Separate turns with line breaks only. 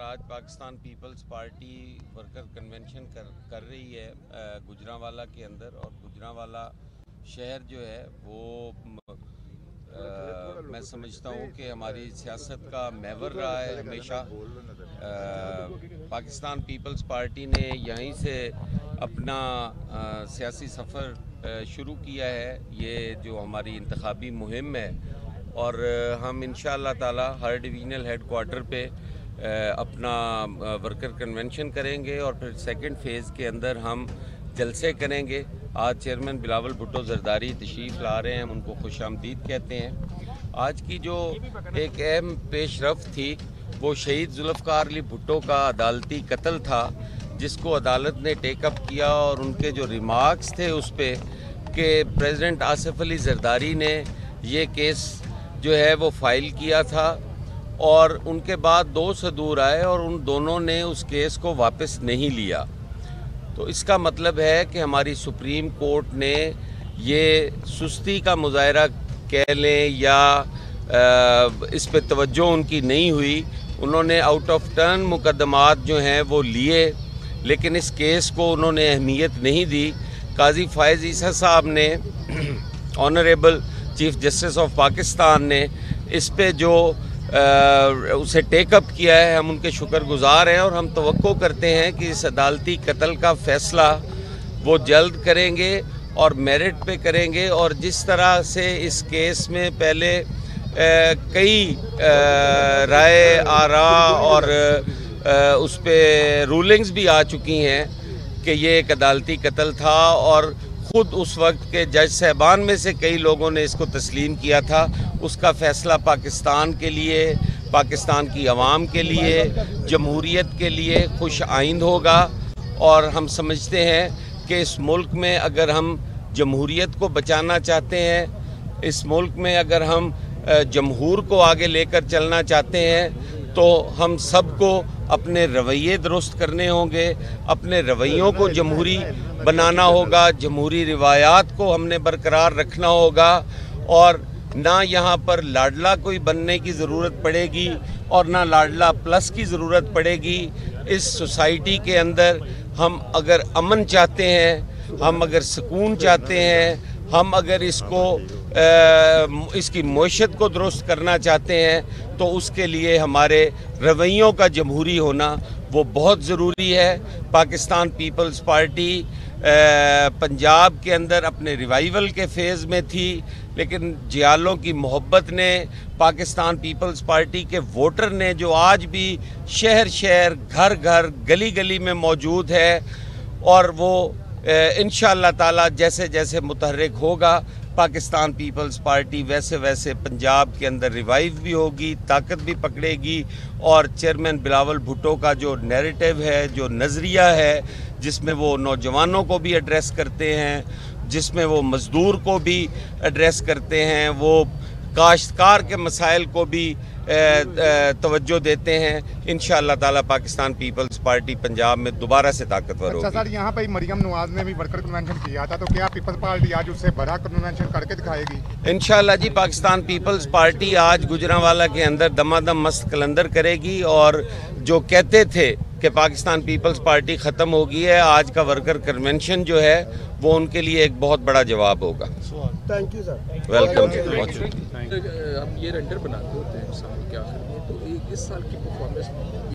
آج Pakistan Peoples Party worker convention کر رہی ہے گجرانوالہ کے اندر، اور گجرانوالہ شہر جو ہے وہ میں سمجھتا ہوں کہ ہماری سیاست کا محور رہا ہے ہمیشہ۔ پاکستان پیپلز پارٹی نے یہیں سے اپنا سیاسی سفر شروع کیا ہے، یہ جو ہماری انتخابی مہم ہے، اور ہم انشاءاللہ تعالی ہر ڈویژنل ہیڈ کوارٹر پہ اپنا ورکر کنونشن کریں گے، اور پھر سیکنڈ فیز کے اندر ہم جلسے کریں گے۔ آج چیئرمین بلاول بھٹو زرداری تشریف لا رہے ہیں، ہم ان کو خوش آمدید کہتے ہیں۔ آج کی جو ایک اہم پیش رفت تھی وہ شہید ذوالفقار علی بھٹو کا عدالتی قتل تھا، جس کو عدالت نے ٹیک اپ کیا، اور ان کے جو ریمارکس تھے اس پہ کہ پریزیڈنٹ آصف علی زرداری نے یہ کیس جو ہے وہ فائل کیا تھا، اور ان کے بعد 2 صدور آئے اور ان دونوں نے اس کیس کو واپس نہیں لیا۔ تو اس کا مطلب ہے کہ ہماری سپریم کورٹ نے یہ سستی کا مظاہرہ کہہ لیں یا اس پہ توجہ ان کی نہیں ہوئی، انہوں نے آؤٹ آف ٹرن مقدمات جو ہیں وہ لیے، لیکن اس کیس کو انہوں نے اہمیت نہیں دی۔ قاضی فائز عیسیٰ صاحب نے honourable chief justice of Pakistan نے اس پہ جو اسے ٹیک اپ کیا ہے، ہم ان کے شکر گزار ہیں، اور ہم توقع کرتے ہیں کہ اس عدالتی قتل کا فیصلہ وہ جلد کریں گے اور میرٹ پہ کریں گے۔ اور جس طرح سے اس کیس میں پہلے کئی رائے آراء اور اس پہ رولنگز بھی آ چکی ہیں کہ یہ ایک عدالتی قتل تھا، اور خود اس وقت کے جج صاحبان میں سے کئی لوگوں نے اس کو تسلیم کیا تھا، اس کا فیصلہ پاکستان کے لیے، پاکستان کی عوام کے لیے، جمہوریت کے لیے خوش آئند ہوگا۔ اور ہم سمجھتے ہیں کہ اس ملک میں اگر ہم جمہوریت کو بچانا چاہتے ہیں، اس ملک میں اگر ہم جمہور کو آگے لے کر چلنا چاہتے ہیں، تو ہم سب کو اپنے رویے درست کرنے ہوں گے، اپنے رویوں کو جمہوری بنانا ہوگا، جمہوری روایات کو ہم نے برقرار رکھنا ہوگا، اور نہ یہاں پر لاڈلا کوئی بننے کی ضرورت پڑے گی اور نہ لاڈلا پلس کی ضرورت پڑے گی۔ اس سوسائٹی کے اندر ہم اگر امن چاہتے ہیں، ہم اگر سکون چاہتے ہیں، ہم اگر اس کی معیشت کو درست کرنا چاہتے ہیں، تو اس کے لیے ہمارے رویوں کا جمہوری ہونا وہ بہت ضروری ہے۔ پاکستان پیپلز پارٹی پنجاب کے اندر اپنے ریوائیول کے فیز میں تھی، لیکن جیالوں کی محبت نے، پاکستان پیپلز پارٹی کے ووٹر نے، جو آج بھی شہر شہر، گھر گھر، گلی گلی میں موجود ہے، اور وہ انشاءاللہ تعالی جیسے جیسے متحرک ہوگا پاکستان پیپلز پارٹی، ویسے ویسے پنجاب کے اندر ریوائیو بھی ہوگی، طاقت بھی پکڑے گی، اور چیئرمین بلاول بھٹو کا جو نیریٹو ہے، جو نظریہ ہے، جس میں وہ نوجوانوں کو بھی ایڈریس کرتے ہیں، جس میں وہ مزدور کو بھی ایڈریس کرتے ہیں، وہ کاشتکار کے مسائل کو بھی توجہ دیتے ہیں، انشاءاللہ تعالی پاکستان پیپلز پارٹی پنجاب میں دوبارہ سے طاقتور ہوگی۔
اچھا سر، یہاں پہ مریم نواز نے بھی ورکر کنونشن کیا تھا، تو کیا پیپلز پارٹی آج اس سے بڑا کنونشن کر کے دکھائے گی؟
انشاءاللہ جی، پاکستان پیپلز پارٹی آج گجرانوالہ کے اندر دمادم مست کلندر کرے گی، اور جو کہتے تھے کہ پاکستان پیپلز پارٹی ختم ہو گئی ہے، آج کا ورکر کنونشن جو ہے وہ ان کے لیے ایک بہت بڑا جواب ہوگا۔
تھینک یو سر،
ویلکم، بہت شکریہ۔
ہم یہ رینڈر بناتے ہوتے ہیں سال کے آخر میں، تو اس سال کی پرفارمنس